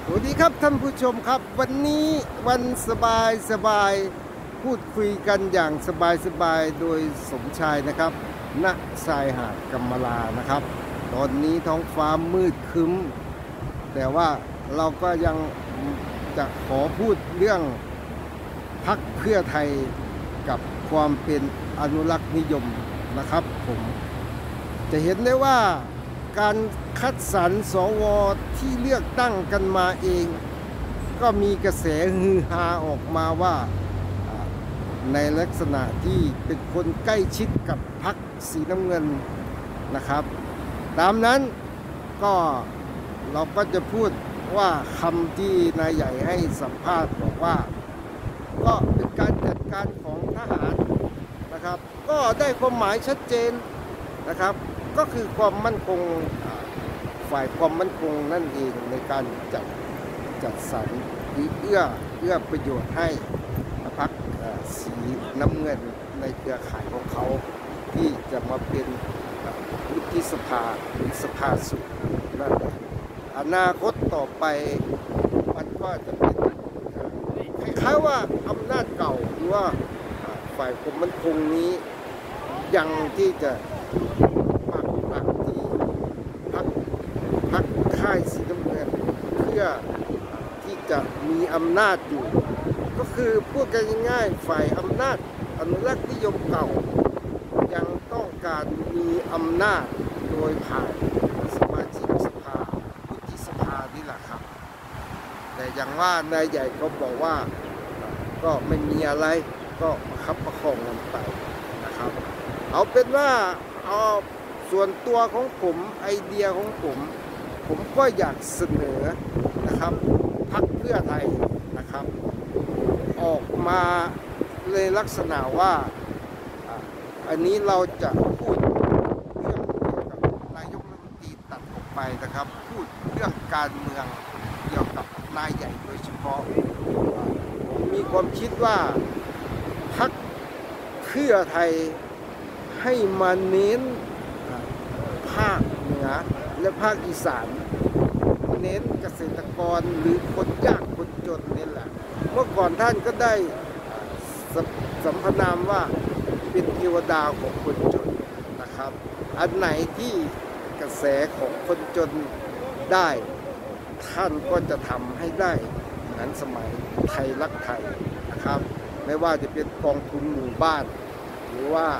วัสดีครับท่านผู้ชมครับวันนี้วันสบายพูดคุยกันอย่างสบายโดยสมชายนะครับณชายหาดกำมะลานะครับตอนนี้ท้องฟ้ามืดครึ้มแต่ว่าเราก็ยังจะขอพูดเรื่องพรรคเพื่อไทยกับความเป็นอนุรักษ์นิยมนะครับผมจะเห็นได้ว่าการคัดสรรสวที่เลือกตั้งกันมาเองก็มีกระแสฮือฮาออกมาว่าในลักษณะที่เป็นคนใกล้ชิดกับพรรคสีน้ำเงินนะครับตามนั้นก็เราก็จะพูดว่าคำที่นายใหญ่ให้สัมภาษณ์บอกว่าก็เป็นการจัดการของทหารนะครับก็ได้ความหมายชัดเจนนะครับก็คือความมั่นคงฝ่ายความมั่นคงนั่นเองในการจัดสรรหรือเอื้อประโยชน์ให้พรรคสีน้ำเงินในเครือข่ายของเขาที่จะมาเป็นวุฒิสภาหรือสภาสูงนั่นแหละอนาคตต่อไปมันก็จะเป็นคล้ายๆว่าอำนาจเก่าหรือว่าฝ่ายความมั่นคงนี้ยังที่จะปักที่พรรคค่ายสีน้ำเงินเพื่อที่จะมีอำนาจอยู่ก็คือพูดกันง่ายๆฝ่ายอำนาจอนุรักษ์นิยมเก่ายังต้องการมีอำนาจโดยผ่านสมาชิกสภาวุฒิสภานี่แหละครับแต่อย่างว่านายใหญ่ก็บอกว่าก็ไม่มีอะไรก็ประคับประคองกันไปนะครับเอาเป็นว่าเอาส่วนตัวของผมไอเดียของผมก็อยากเสนอนะครับพรรคเพื่อไทยนะครับออกมาในลักษณะว่าอันนี้เราจะพูดเรื่องเกี่ยวกับนายกรัฐมนตรีตัดออกไปนะครับพูดเรื่องการเมืองเกี่ยวกับนายใหญ่โดยเฉพาะผมมีความคิดว่าพรรคเพื่อไทยให้มาเน้นภาคเหนือและภาคอีสานเน้นเกษตรกรหรือคนยากคนจนนี่แหละเมื่อก่อนท่านก็ได้สัมพนามว่าเป็นเทวดาของคนจนนะครับอันไหนที่กระแสของคนจนได้ท่านก็จะทำให้ได้เหมือนสมัยไทยรักไทยนะครับไม่ว่าจะเป็นกองทุนหมู่บ้านหรือว่า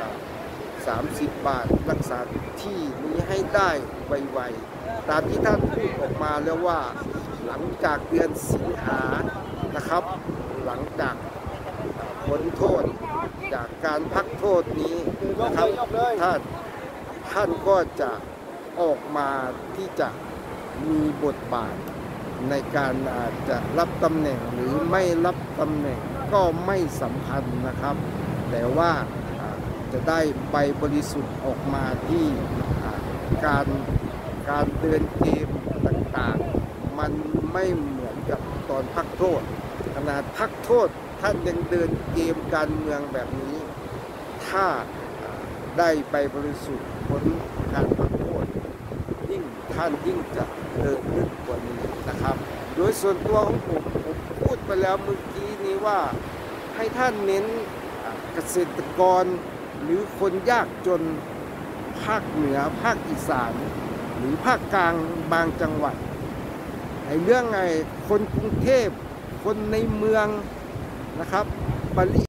30 บาทรักษาที่นี้ให้ได้ไวๆตามที่ท่านพูดออกมาแล้วว่าหลังจากเดือนสิงหานะครับหลังจากพ้นโทษจากการพักโทษนี้นะครับท่านก็จะออกมาที่จะมีบทบาทในการจะรับตำแหน่งหรือไม่รับตำแหน่งก็ไม่สำคัญนะครับแต่ว่าจะได้ใบบริสุทธิ์ออกมาที่การเดินเกมต่างๆมันไม่เหมือนกับตอนพักโทษขนาดพักโทษท่านยังเดินเกมการเมืองแบบนี้ถ้าได้ใบบริสุทธิ์พ้นการพักโทษท่านยิ่งจะเดินลึกกว่านี้นะครับโดยส่วนตัวของผมพูดไปแล้วเมื่อกี้นี้ว่าให้ท่านเน้นเกษตรกรหรือคนยากจนภาคเหนือภาคอีสานหรือภาคกลางบางจังหวัดเรื่องคนกรุงเทพคนในเมืองนะครับปริ